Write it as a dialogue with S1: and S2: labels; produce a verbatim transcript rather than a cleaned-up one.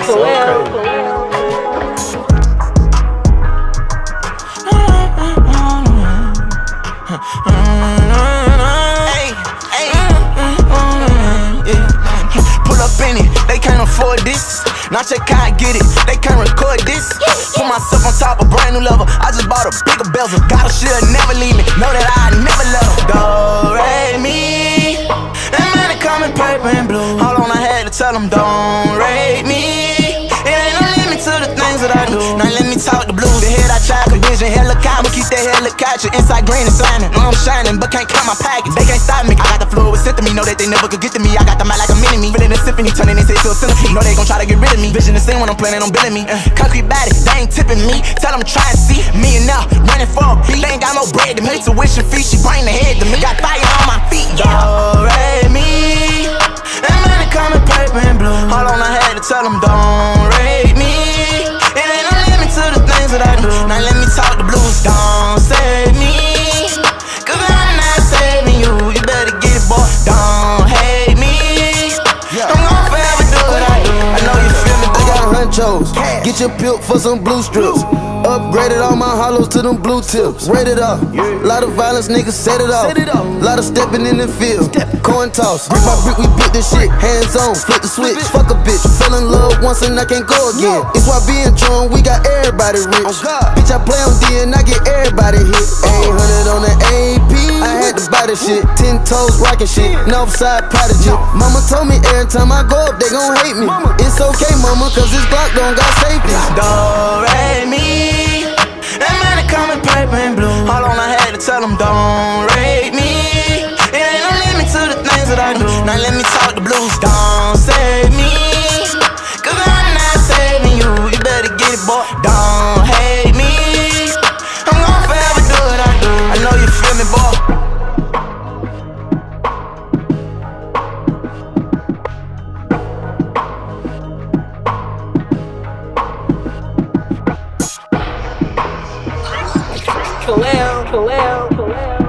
S1: Pull up in it, they can't afford this. Not your can't get it, they can't record this. Put myself on top of brand new level. I just bought a bigger bezel. Got a she'll never leave me. Know that I never let her. Do, re, mi. And money coming paper and blue. Hold on, I had to tell them don't rate me. It ain't no limit to the things that I do. Now let me talk the blues. The head I try to vision, helicopter. Keep that helicopter inside green and slamming. Know I'm shining, but can't count my package. They can't stop me. I got the floor with to me. Know that they never could get to me. I got the mic like a mini-me. Feeling a symphony, turning into a centipede. Know they gon' try to get rid of me. Vision the same when I'm planning on billing me. uh, Concrete body, they ain't tipping me. Tell them try and see me and now running for a beat. They ain't got no bread to me. Tuition fee, she bring the head to me. Got fire on my feet. Do, re, mi. And money coming paper and blue. Hold on, I had to tell them don't rate me. It ain't no limit to the things that I do. Now let me talk the blues. Don't save me, cause I'm not saving you. You better get it, boy. Don't hate me. I'm gon' forever do what I do. I know you feel me, boy.
S2: I got hunchos. Get your pilt for some blue strips. Upgraded all my hollows to them blue tips. Rated up. Lot of violence, niggas set it off. Lot of stepping in the field. Coin toss. Brick by brick, we built this shit. Hands on, flip the switch. Fuck a bitch. Fell in love once and I can't go again. It's why being drunk, we got everybody rich. Bitch, I play on D and I get everybody hit. eight hundred on the A P. I had to buy this shit. Ten toes rockin' shit. Northside prodigy. Mama told me every time I go up, they gon' hate me. It's okay, mama, cause this Glock don't got safety.
S1: Do, re, mi. That money coming paper and blue. Hold on, I had to tell them don't rate me. It ain't no limit to the things that I do. Now let me talk the blues. Don't save me, cause I'm not saving you. You better get it, boy. Don't hate me. I'm gon' forever do what I do. I know you feel me, boy.
S3: Quavo, Quavo, Quavo.